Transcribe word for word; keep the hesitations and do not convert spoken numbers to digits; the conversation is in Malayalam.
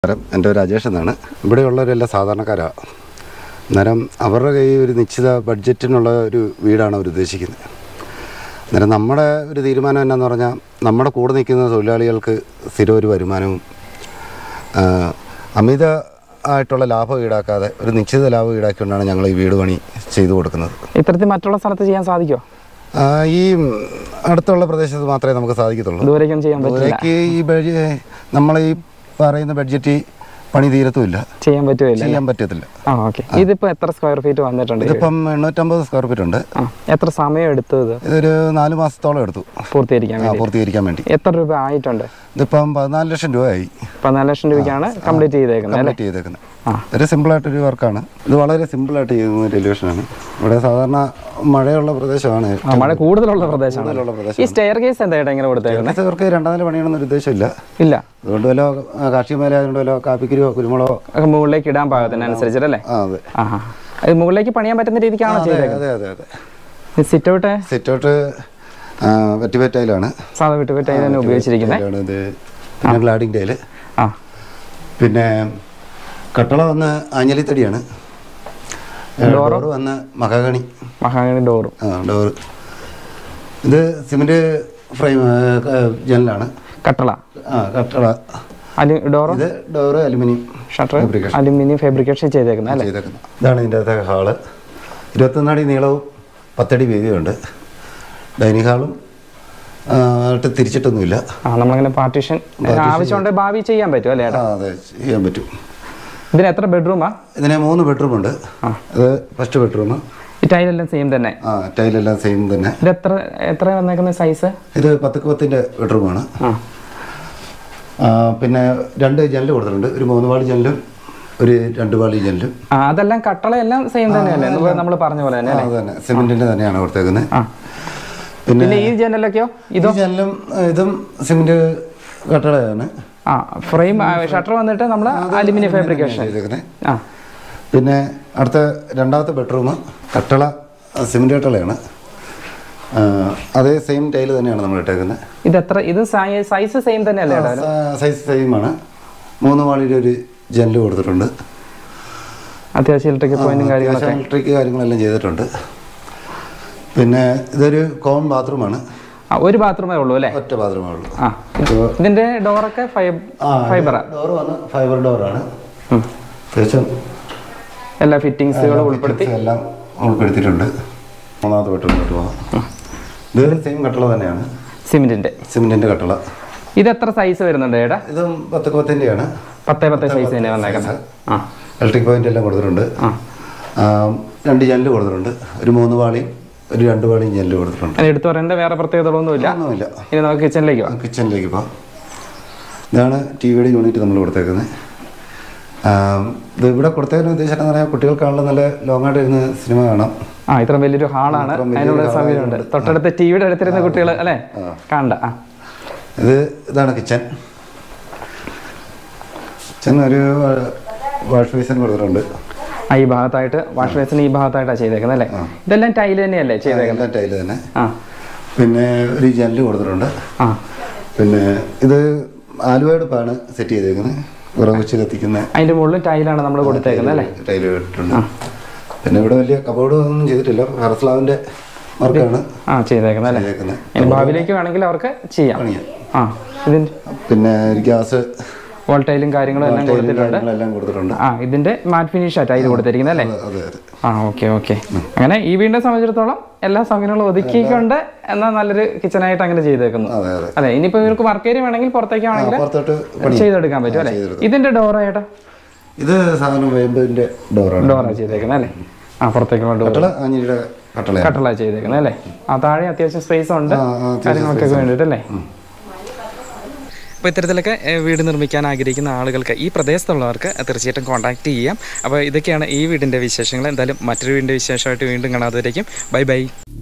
എൻ്റെ ഒരു രാജേഷ് എന്നാണ്. ഇവിടെയുള്ളവരെല്ലാം സാധാരണക്കാരാണ്. അന്നേരം അവരുടെ കയ്യിൽ ഒരു നിശ്ചിത ബഡ്ജറ്റിനുള്ള ഒരു വീടാണ് അവർ ഉദ്ദേശിക്കുന്നത്. അന്നേരം നമ്മുടെ ഒരു തീരുമാനം എന്നാന്ന് പറഞ്ഞാൽ നമ്മുടെ കൂടെ നിൽക്കുന്ന തൊഴിലാളികൾക്ക് സ്ഥിരം ഒരു വരുമാനവും അമിത ആയിട്ടുള്ള ലാഭം ഈടാക്കാതെ ഒരു നിശ്ചിത ലാഭം ഈടാക്കിക്കൊണ്ടാണ് ഞങ്ങൾ ഈ വീട് പണി ചെയ്തു കൊടുക്കുന്നത്. ഇത്തരത്തിൽ മറ്റുള്ള സ്ഥലത്ത് ചെയ്യാൻ സാധിക്കുമോ? ഈ അടുത്തുള്ള പ്രദേശത്ത് മാത്രമേ നമുക്ക് സാധിക്കത്തുള്ളൂ. ദൂരേക്കും ചെയ്യാൻ പറ്റില്ല. ദൂരേക്ക് ഈ നമ്മൾ ഈ പറയുന്ന ബഡ്ജറ്റ് പണി തീരത്തുമില്ല, ചെയ്യാൻ പറ്റുമില്ല, ചെയ്യാൻ പറ്റത്തില്ല. ഇതിപ്പോ എത്ര സ്ക്വയർ ഫീറ്റ് വന്നിട്ടുണ്ട്? ഇതിപ്പം എണ്ണൂറ്റമ്പത് സ്ക്വയർ ഫീറ്റ് ഉണ്ട്. എത്ര സമയം എടുത്തു? ഇതൊരു നാല് മാസത്തോളം എടുത്തു പൂർത്തീകരിക്കാൻ പൂർത്തീകരിക്കാൻ വേണ്ടി. എത്ര രൂപ ആയിട്ടുണ്ട്? ഇതിപ്പം പതിനാല് ലക്ഷം രൂപയായി. പതിനാല് ലക്ഷം രൂപയ്ക്കാണ് കംപ്ലീറ്റ് ചെയ്തേക്കുന്നത്. കംപ്ലീറ്റ് ചെയ്തേക്കുന്നത് ഒരു സിമ്പിളായിട്ടൊരു വർക്കാണ്. ഇത് വളരെ സിമ്പിളായിട്ട് ചെയ്യുന്ന ടെലിവിഷനാണ്. ഇവിടെ സാധാരണ മഴയുള്ള പ്രദേശമാണ്, മഴ കൂടുതലുള്ള പ്രദേശമാണ്. ഈ സ്റ്റെയർ കേസ് എന്തായിട്ട് എങ്ങനെ കൊടുത്തേക്കുന്നത്? ഇവർക്ക് രണ്ടാം നില പണിയണമെന്നൊരു ഉദ്ദേശമില്ല. ഇല്ല, അതുകൊണ്ട് വല്ലോ കാർഷിക മേഖല ആയതുകൊണ്ട് വല്ലോ കാപ്പിക്കുരുവോ കുരുമുളകോ മുകളിലേക്ക് ഇടാൻ പാകത്തിനനുസരിച്ചിട്ടല്ലേ? അതെ, മുകളിലേക്ക് പണിയാൻ പറ്റുന്ന രീതിക്കാണോ ചെയ്തേക്കുന്നത്? അതെ അതെ അതെ. സിറ്റ് ഔട്ട് സിറ്റ് ഔട്ട് വെറ്റിവേറ്റ് ടൈലാണ്, സാധാ വെറ്റിവേറ്റ് ടൈൽ തന്നെ ഉപയോഗിച്ചിരിക്കുന്നത്. പിന്നെ ഗ്ലാഡിംഗ് ടൈല്. ആ പിന്നെ കട്ടള വന്ന് ആഞ്ഞലിത്തടിയാണ്. ഡോറ് വന്ന് മഹാഗണി മഹാഗണി ഡോറ്. ആ ഡോറ് ഇത് സിമെന്റ് ഫ്രെയിം ജനലാണ്. കട്ടള ആ കട്ടള ഡോറ്. ഇത് door aluminium shutter aluminium fabrication ചെയ്തേക്കുന്നത് അല്ലേ? ചെയ്തേക്കുന്നത്. ഇതാണ് ഇതിൻ്റെ അകത്തെ ഹാള്. ഇരുപത്തൊന്നടി നീളവും പത്തടി വീതിയുണ്ട്. ഡൈനിങ് ഹാളും ആയിട്ട് തിരിച്ചിട്ടൊന്നുമില്ല. നമ്മളങ്ങനെ പാർട്ടീഷൻ ആവശ്യമുണ്ടെങ്കിൽ ഭാവി ചെയ്യാൻ പറ്റും അല്ലേ? അതെ, ചെയ്യാൻ പറ്റും. ഇതിന് എത്ര ബെഡ്റൂമാ? ഇതിന് മൂന്ന് ബെഡ്റൂം ഉണ്ട്. അത് ഫസ്റ്റ് ബെഡ്റൂം. ഈ ടൈലെല്ലാം സെയിം തന്നെ? ആ ടൈലെല്ലാം സെയിം തന്നെ. ഇത് എത്ര എത്ര വന്നേക്കുന്ന സൈസ്? ഇത് പത്ത് പത്തിൻ്റെ ബെഡ്റൂമാണ്. പിന്നെ രണ്ട് ജനൽ കൊടുത്തിട്ടുണ്ട്. ഒരു മൂന്ന് പാളി ജനലും ഒരു രണ്ട് പാളി ജനലും. അതെല്ലാം കട്ടളയെല്ലാം സെയിം തന്നെയല്ലേ നമ്മൾ പറഞ്ഞ പോലെ തന്നെ? അത് തന്നെ, സിമെന്റിന്റെ തന്നെയാണ് കൊടുത്തേക്കുന്നത്. പിന്നെ ഈ ജനലൊക്കെയോ? ഇതും ജനലും ഇതും സിമെന്റ് കട്ടളയാണ്. ആ ഫ്രെയിം ഷട്ടർ വന്നിട്ട് നമ്മൾ അലുമിനിയം ഫാബ്രിക്കേഷൻ. പിന്നെ അടുത്ത രണ്ടാമത്തെ ബെഡ്റൂം കട്ടള സിമെന്റ് കട്ടളയാണ്. അതേ സെയിം ടൈല് തന്നെയാണ് നമ്മൾ ഇട്ടേക്കുന്നത്. ഇത് എത്ര? ഇത് സൈസ് സെയിം തന്നെയല്ലേ? സൈസ് സെയിം ആണ്. മൂന്ന് മാളിയുടെ ഒരു ജനല് കൊടുത്തിട്ടുണ്ട്. അത്യാവശ്യം ഇലക്ട്രിക് പോയിന്റും കാര്യങ്ങളൊക്കെ ഇലക്ട്രിക് കാര്യങ്ങളെല്ലാം ചെയ്തിട്ടുണ്ട്. പിന്നെ ഇതൊരു കോമൺ ബാത്റൂമാണ്. ഒരു ബാത്റൂമേ ഉള്ളൂ അല്ലേ? ഒറ്റ ബാത്റൂമേ ഉള്ളൂ. ഇതിന്റെ ഡോറൊക്കെ ഫൈബർ ഡോർ വന്ന് ഫൈബർ ഡോറാണ്. അത്യാവശ്യം എല്ലാ ഫിറ്റിംഗ്സുകളും ഉൾപ്പെടുത്തി എല്ലാം ഉൾപ്പെടുത്തിയിട്ടുണ്ട്. മൂന്നാമത്തെ ബെഡ്റൂമിലോട്ട് പോകാം. ഇത് സെയിം കട്ടള തന്നെയാണ്, സിമെന്റിന്റെ സിമെന്റിന്റെ കട്ടള. ഇത് എത്ര സൈസ് വരുന്നുണ്ട് ചേട്ടാ? ഇതും പത്ത് പത്തിൻ്റെയാണ്. പത്തേ പത്തേ സൈസ് തന്നെ വന്നേക്കുന്നത്. ഇലക്ട്രിക് പോയിന്റ് എല്ലാം കൊടുത്തിട്ടുണ്ട്. രണ്ട് ജനല് കൊടുത്തിട്ടുണ്ട്. ഒരു മൂന്ന് പാളിയും ഒരു രണ്ട് പാളിയും ജനല് കൊടുത്തിട്ടുണ്ട്. എടുത്തു പറയേണ്ട വേറെ പ്രത്യേകതകളൊന്നുമില്ല. ഒന്നുമില്ല. ഇനി നമുക്ക് കിച്ചണിലേക്ക് പോകാം. കിച്ചണിലേക്ക് പോകാം. ഇതാണ് ടി വിയുടെ യൂണിറ്റ് നമ്മൾ കൊടുത്തേക്കുന്നത്. ഇത് ഇവിടെ കൊടുത്തതിന് ഉദ്ദേശം എന്ന് പറഞ്ഞാൽ കുട്ടികൾക്കാണല്ലോ നല്ല ലോങ് ആയിട്ട് ഇരുന്ന് സിനിമ കാണാം. ആ ഇത്ര വലിയൊരു ഹാളാണ്, അതിനുള്ള സൗകര്യമുണ്ട്. തൊട്ടടുത്ത് ടിവിയുടെ അടുത്തിരുന്ന കുട്ടികൾ അല്ലേ കാണണ്ട. ഇത് ഇതാണ് കിച്ചൺ. കിച്ചൺ ഒരു വാഷ് ബേസിൻ കൊടുത്തിട്ടുണ്ട്. ഈ ഭാഗത്തായിട്ട് വാഷ് ബേസിൻ ഈ ഭാഗത്തായിട്ടാണ് ചെയ്തേക്കുന്നത് അല്ലേ? ഇതെല്ലാം ടൈല് തന്നെയല്ലേ ചെയ്തേക്കുന്നത്? ടൈല് തന്നെ. പിന്നെ ഒരു ജനല് കൊടുത്തിട്ടുണ്ട്. പിന്നെ ഇത് ആലുവടുപ്പാണ് സെറ്റ് ചെയ്തേക്കുന്നത്. ഉറവിച്ച് കത്തിക്കുന്ന അതിന്റെ മുകളിൽ ടൈലാണ് നമ്മൾ കൊടുത്തേക്കുന്നത് അല്ലേ? ടൈല് ഇട്ടിട്ടുണ്ട്. പിന്നെ ഇവിടെ വലിയ കബോർഡ് ഒന്നും ചെയ്തിട്ടില്ല. ഹെർസ്ലാവിന്റെ വർക്കാണ് ചെയ്തേക്കുന്നത് അല്ലേ? ഭാവിയിലേക്ക് വേണമെങ്കിൽ അവർക്ക് ചെയ്യാം. പിന്നെ ഗ്യാസ് വോൾട്ടൈലും കാര്യങ്ങളും എല്ലാം കൊടുത്തിട്ടുണ്ട്. ആ ഇതിന്റെ മാറ്റ് ഫിനിഷ് ആയിട്ട് ഇത് കൊടുത്തിരിക്കുന്നത് അല്ലേ? ആ ഓക്കെ ഓക്കെ. അങ്ങനെ ഈ വീടിനെ സംബന്ധിച്ചിടത്തോളം എല്ലാ സൗകര്യങ്ങളും ഒതുക്കിക്കൊണ്ട് എന്നാൽ നല്ലൊരു കിച്ചണായിട്ട് അങ്ങനെ ചെയ്തേക്കുന്നു അല്ലെ? ഇനിയിപ്പോ ഇവർക്ക് വർക്ക് ഏരിയ വേണമെങ്കിൽ പുറത്തേക്ക് വേണമെങ്കിൽ ചെയ്തെടുക്കാൻ പറ്റും അല്ലെ? ഇതിന്റെ ഡോർ ആയിട്ടോ? ഇത് സാധാരണ ഡോറാണ് ഡോറാണ് ചെയ്തേക്കുന്നത് അല്ലേ? ആ പുറത്തേക്കുള്ള കട്ടള ചെയ്തേക്കുന്നത് അല്ലേ? ആ താഴെ അത്യാവശ്യം സ്പേസ് ഉണ്ട് കാര്യങ്ങളൊക്കെ വേണ്ടിയിട്ടല്ലേ? അപ്പോൾ ഇത്തരത്തിലൊക്കെ വീട് നിർമ്മിക്കാൻ ആഗ്രഹിക്കുന്ന ആളുകൾക്ക് ഈ പ്രദേശത്തുള്ളവർക്ക് തീർച്ചയായിട്ടും കോൺടാക്റ്റ് ചെയ്യാം. അപ്പോൾ ഇതൊക്കെയാണ് ഈ വീടിൻ്റെ വിശേഷങ്ങൾ. എന്തായാലും മറ്റൊരു വീടിൻ്റെ വിശേഷമായിട്ട് വീണ്ടും കാണാതെ വരയ്ക്കും. Bye by.